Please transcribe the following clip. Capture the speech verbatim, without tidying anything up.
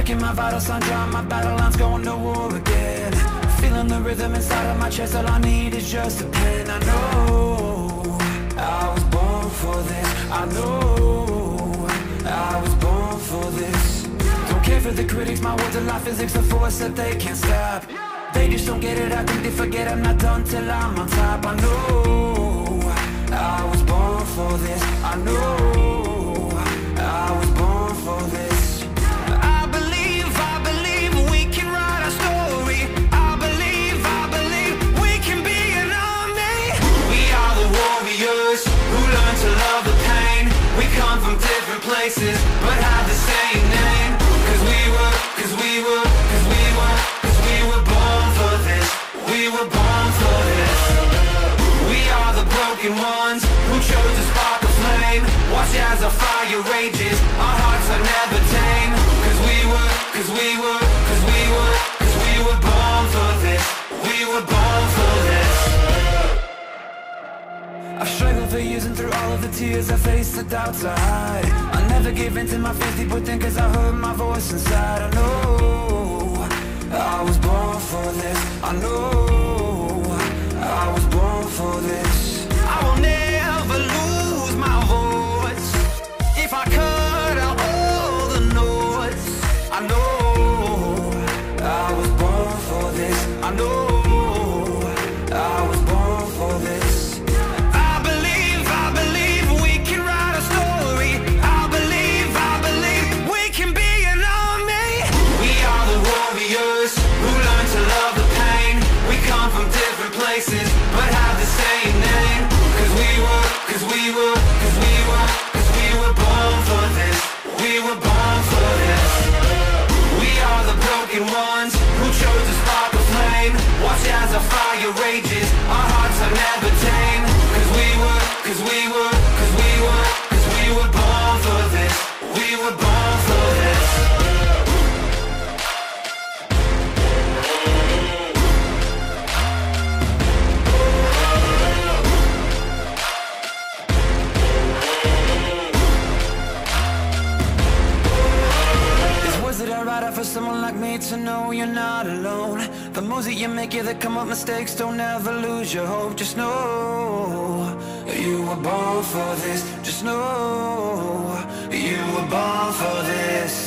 checking my vital signs, drawing my battle lines, going to war again. Feeling the rhythm inside of my chest, all I need is just a pen. I know I was born for this. I know I was born for this. Don't care for the critics, my words are like physics, a force that they can't stop. They just don't get it, I think they forget I'm not done till I'm on top. I know I was born for this. I know I was born for this. I believe, I believe we can write our story. I believe, I believe we can be an army. We are the warriors who learn to love the pain. We come from different places but have the same name. Cause we were, cause we were, cause we were, cause we were born for this. We were born for this. We are the broken ones who chose to spark a flame. Watch as our fire rages, our hearts are never tame. Cause we were, cause we were, cause we were, cause we were born for this. We were born for this. I've struggled for years and through all of the tears I faced the doubts I hide. I never gave in to my fears deep within cause I heard my voice inside. I know I was born for this. I know I was born for this. I will never lose my voice if I cut out all the noise. I know I was born for this. I know I was born for this. I believe, I believe we can write a story. I believe, I believe we can be an army. We are the warriors who learn to love the pain. We come from different places but have the same name. Cause we were, cause we were, cause we were, cause we were born for this. We were born for this. We are the broken ones who chose to spark a flame. Watch as our fire rages, our hearts are never tame. Cause we were, cause we were, cause we were, cause we were born for this. We were born for this. For someone like me to know you're not alone. The moves that you make, yeah, that come up mistakes. Don't ever lose your hope. Just know you were born for this. Just know you were born for this.